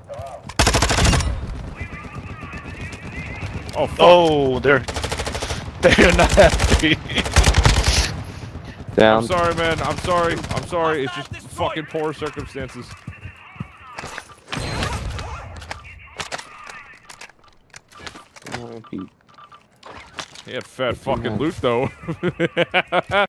Oh, fuck. Oh, they're not happy. I'm sorry, man. I'm sorry. I'm sorry. It's just fucking poor circumstances. Oh, He had fat fucking loot, though.